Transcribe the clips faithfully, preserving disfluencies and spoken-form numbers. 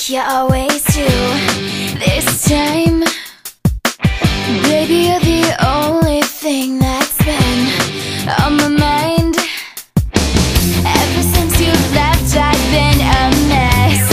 you always do. This time, baby, you're the only thing that's been on my mind. Ever since you left, I've been a mess.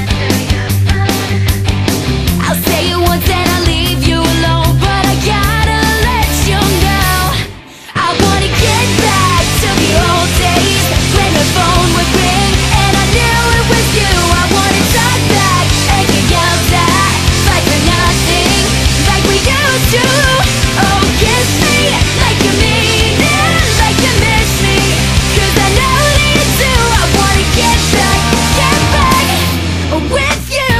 I'll say it once and I'll leave you alone, but I gotta let you know I wanna get back to the old days when the phone would ring and I knew it was you. I wanna talk back and get yelled at, fight for nothing like we used to. Oh, kiss me like you mean it, like you miss me, 'cause I know that you do. I wanna get back, get back with you.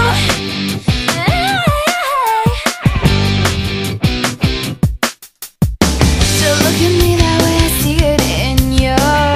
So look at me that way, I see it in your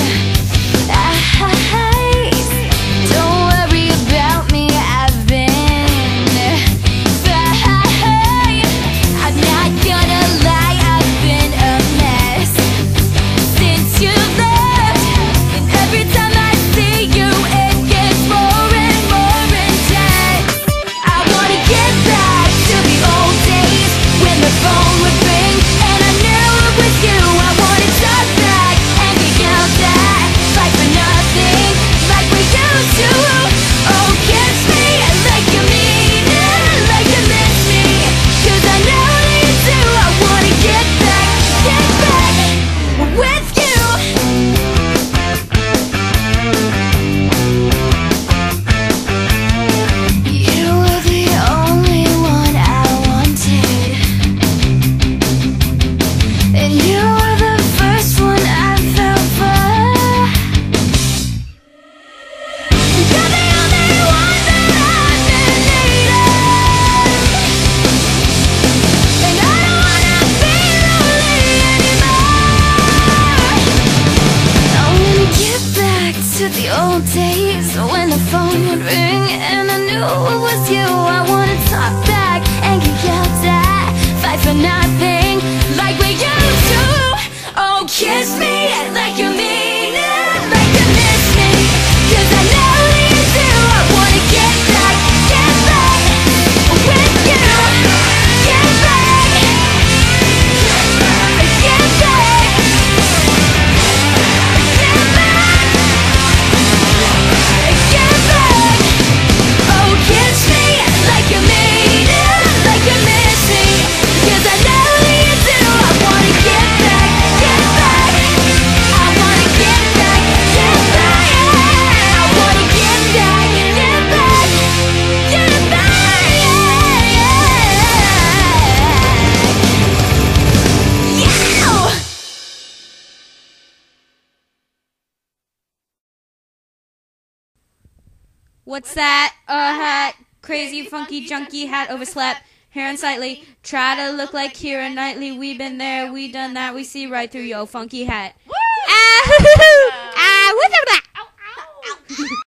eyes. Don't worry about me, I've been fine. I'm not gonna lie, I've been a mess since you left. And every time I see you, it gets more and more intense. I wanna get back to the old days when the phone would ring and I knew it was you. I wanna talk back and get yelled at, fight for nothing like we used to. Oh, kiss me like you mean it, like you miss me, 'cause I know that you do. I wanna get back, get back with you. You were the only one I wanted, and you were the first one I fell for. You're the only one that I've been needing, and I don't wanna be lonely anymore. I wanna get back to the old days when the phone would ring and I knew it was you. I wanna talk back and get yelled at, fight for nothing like we used to. Oh, kiss me like you mean it, like you miss me, 'cause I know that you do. I wanna get back, get back with you. Get back, get back, get back, get back. Oh, kiss me like you mean it, like you miss me, 'cause I know that you do. I wanna get back, get back. I wanna get back, get back. I wanna get back, get back, get back. Yeah! What's that? A hat. Crazy, funky, junky hat, overslept. Hair unsightly. Try to look like Keira Knightley. We been there, we done that. We see right through your funky hat. Ah, ah, what's up with that?